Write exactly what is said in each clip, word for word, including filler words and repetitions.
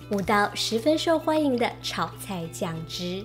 五道十分受欢迎的炒菜酱汁。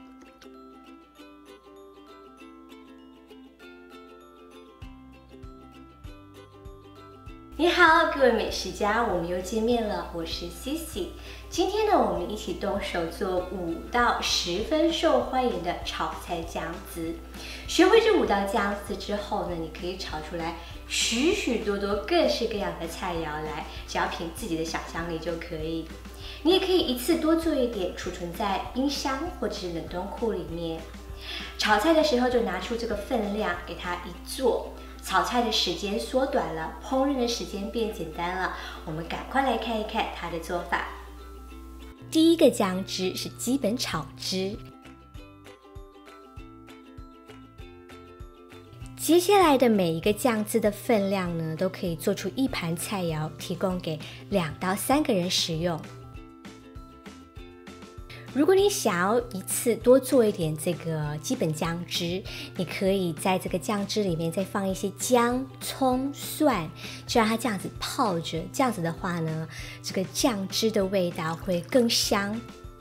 你好，各位美食家，我们又见面了，我是 Cici。今天呢，我们一起动手做五道十分受欢迎的炒菜酱汁。学会这五道酱汁之后呢，你可以炒出来许许多多各式各样的菜肴来，只要凭自己的想象力就可以。你也可以一次多做一点，储存在冰箱或者是冷冻库里面。炒菜的时候就拿出这个分量，给它一做。炒菜的时间缩短了，烹饪的时间变简单了。我们赶快来看一看它的做法。第一个酱汁是基本炒汁，接下来的每一个酱汁的分量呢，都可以做出一盘菜肴，提供给两到三个人食用。如果你想要一次多做一点这个基本酱汁，你可以在这个酱汁里面再放一些姜、葱、蒜，就让它这样子泡着。这样子的话呢，这个酱汁的味道会更香。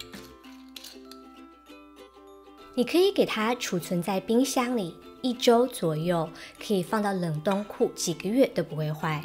你可以给它储存在冰箱里一周左右，可以放到冷冻库几个月都不会坏。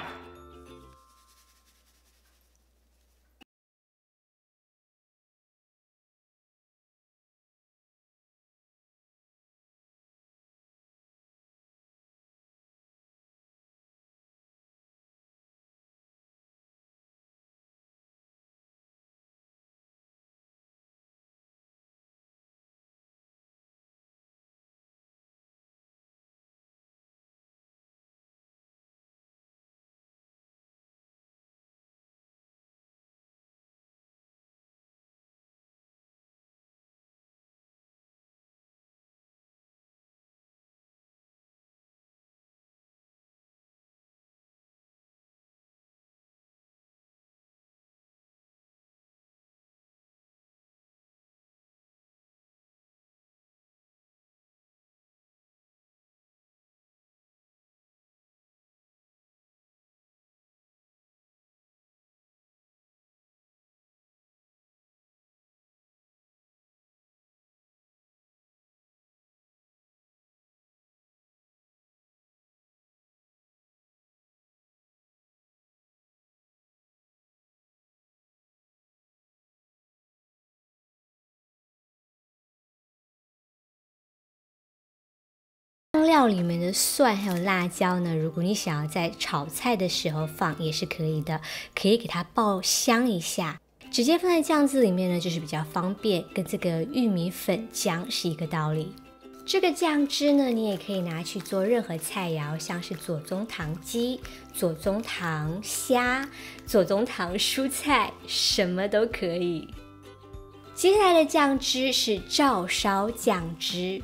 香料里面的蒜还有辣椒呢，如果你想要在炒菜的时候放也是可以的，可以给它爆香一下。直接放在酱汁里面呢，就是比较方便，跟这个玉米粉浆是一个道理。这个酱汁呢，你也可以拿去做任何菜肴，像是左宗棠鸡、左宗棠虾、左宗棠蔬菜，什么都可以。接下来的酱汁是照烧酱汁。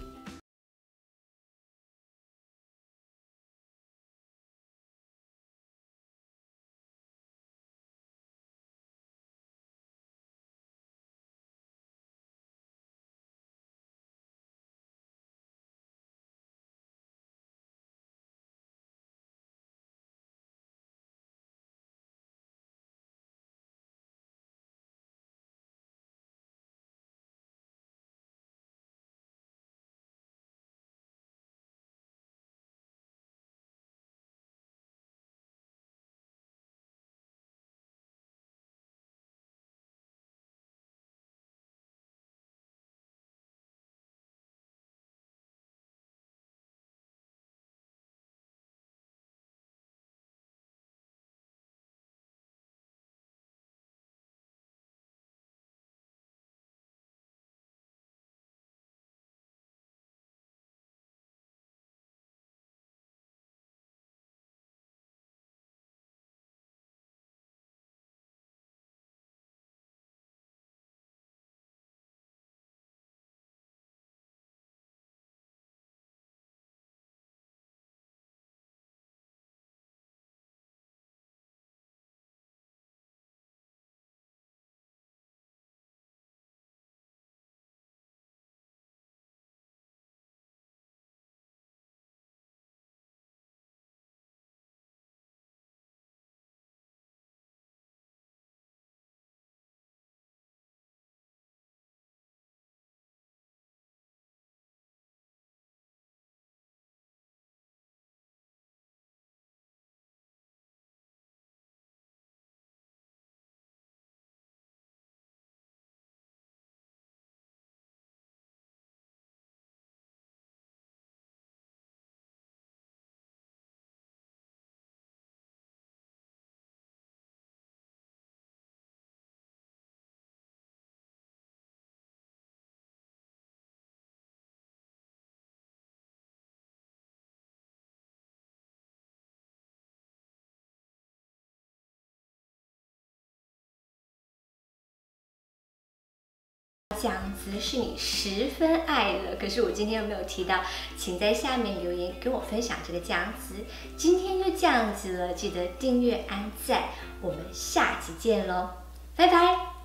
酱汁是你十分爱的，可是我今天又没有提到，请在下面留言跟我分享这个酱汁。今天就这样子了，记得订阅、按赞，我们下集见喽，拜拜。